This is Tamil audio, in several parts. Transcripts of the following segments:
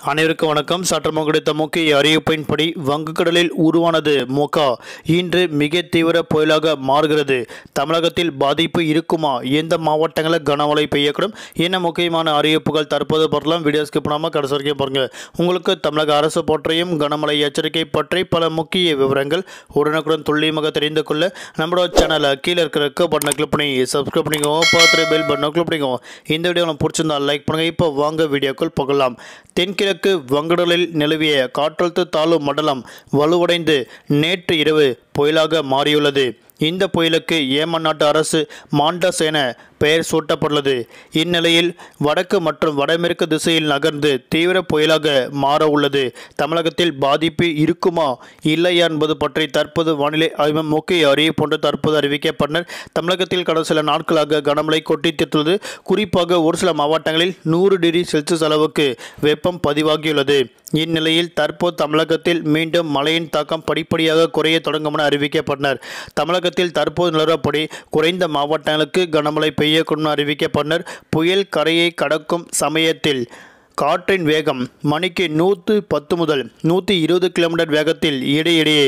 அனைவருக்கும் வணக்கம். சற்றமும் கிடைத்த முக்கிய அறிவிப்பின்படி வங்கக்கடலில் உருவானது மோகா இன்று மிக தீவிர புயலாக மாறுகிறது. தமிழகத்தில் பாதிப்பு இருக்குமா? எந்த மாவட்டங்களில் கனமழை பெய்யக்கூடும்? என்ன முக்கியமான அறிவிப்புகள் தற்போது பார்க்கலாம். வீடியோ ஸ்கிப் பண்ணாமல் கடைசி வரைக்கும் பாருங்கள். உங்களுக்கு தமிழக அரசு போற்றியும் கனமழை எச்சரிக்கை பற்றி பல முக்கிய விவரங்கள் உடனுக்குடன் துல்லியமாக தெரிந்து கொள்ள நம்மளோட சேனலை கீழே இருக்கிற பட்டனை கிளிக் பண்ணி சப்ஸ்கிரைப் பண்ணிக்கோங்க. பக்கத்தில் பெல் பட்டனை கிளிக் பண்ணிக்கோங்க. இந்த வீடியோ உங்களுக்கு பிடிச்சிருந்தா லைக் பண்ணுங்கள். இப்போ வாங்க வீடியோக்குள் போகலாம். தென்கிழக்கு வங்கடலில் நிலவிய காற்றழுத்த தாழ்வு மண்டலம் வலுவடைந்து நேற்று இரவு புயலாக மாறியுள்ளது. இந்த புயலுக்கு ஏமன் நாட்டு அரசு மாண்டஸ் என பெயர் சூட்டப்பட்டுள்ளது. இந்நிலையில் வடக்கு மற்றும் வடமேற்கு திசையில் நகர்ந்து தீவிர புயலாக மாற உள்ளது. தமிழகத்தில் பாதிப்பு இருக்குமா இல்லையா என்பது பற்றி தற்போது வானிலை ஆய்வு முக்கிய அறிவிப்பு தற்போது அறிவிக்கப்பட்டனர். தமிழகத்தில் கடந்த சில நாட்களாக கனமழை கொட்டித்தீர்த்துள்ளது. குறிப்பாக ஒரு சில மாவட்டங்களில் 100 டிகிரி செல்சியஸ் அளவுக்கு வெப்பம் பதிவாகியுள்ளது. இந்நிலையில் தற்போது தமிழகத்தில் மீண்டும் மழையின் தாக்கம் படிப்படியாக குறைய தொடங்கும் என அறிவிக்கப்பட்டனர். தமிழகத்தில் தற்போது நிலவரப்படி குறைந்த மாவட்டங்களுக்கு கனமழை பெய்யக்கூடும் அறிவிக்கப்பட்டனர். புயல் கரையை கடக்கும் சமயத்தில் காற்றின் வேகம் மணிக்கு 110 முதல் 120 கிலோமீட்டர் வேகத்தில் இடையிடையே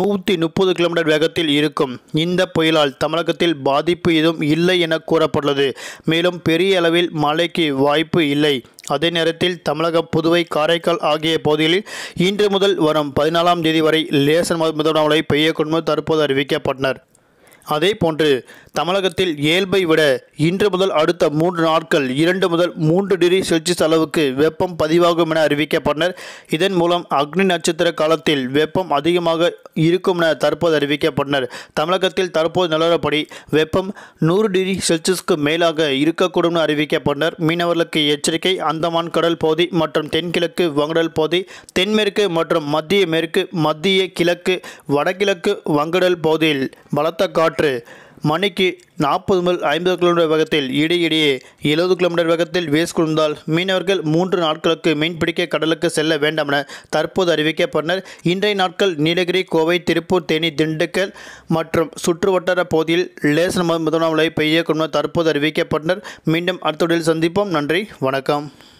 130 கிலோமீட்டர் வேகத்தில் இருக்கும். இந்த புயலால் தமிழகத்தில் பாதிப்பு எதுவும் இல்லை என கூறப்பட்டுள்ளது. மேலும் பெரிய அளவில் மழைக்கு வாய்ப்பு இல்லை. அதே நேரத்தில் தமிழகம், புதுவை, காரைக்கால் ஆகிய பகுதிகளில் இன்று முதல் வரும் 14ஆம் தேதி வரை லேசான மிதமான மழை பெய்யக்கூடும் தற்போது அறிவிக்கப்பட்டனர். அதே போன்று தமிழகத்தில் இயல்பை விட இன்று முதல் அடுத்த 3 நாட்கள் 2 முதல் 3 டிகிரி செல்சியஸ் அளவுக்கு வெப்பம் பதிவாகும் என அறிவிக்கப்பட்டனர். இதன் மூலம் அக்னி நட்சத்திர காலத்தில் வெப்பம் அதிகமாக இருக்கும் என தற்போது அறிவிக்கப்பட்டனர். தமிழகத்தில் தற்போது நிலவரப்படி வெப்பம் 100 டிகிரி செல்சியஸ்க்கு மேலாக இருக்கக்கூடும் என அறிவிக்கப்பட்டனர். மீனவர்களுக்கு எச்சரிக்கை. அந்தமான் கடல் பகுதி மற்றும் தென்கிழக்கு வங்கடல் பகுதி, தென்மேற்கு மற்றும் மத்திய மேற்கு, மத்திய கிழக்கு, வடகிழக்கு வங்கடல் பகுதியில் பலத்த காற்று மணிக்கு 40 முதல் 50 கிலோமீட்டர் வேகத்தில் இடையிடையே 70 கிலோமீட்டர் வேகத்தில் வீசிக்கொண்டால் மீனவர்கள் 3 நாட்களுக்கு மீன்பிடிக்க கடலுக்கு செல்ல வேண்டாம் என தற்போது அறிவிக்கப்பட்டனர். இன்றைய நாட்கள் நீலகிரி, கோவை, திருப்பூர், தேனி, திண்டுக்கல் மற்றும் சுற்றுவட்டார பகுதியில் லேசான மிதமான மழை பெய்யக்கூடும் என தற்போது அறிவிக்கப்பட்டனர். மீண்டும் அடுத்த வீடியோவில் சந்திப்போம். நன்றி, வணக்கம்.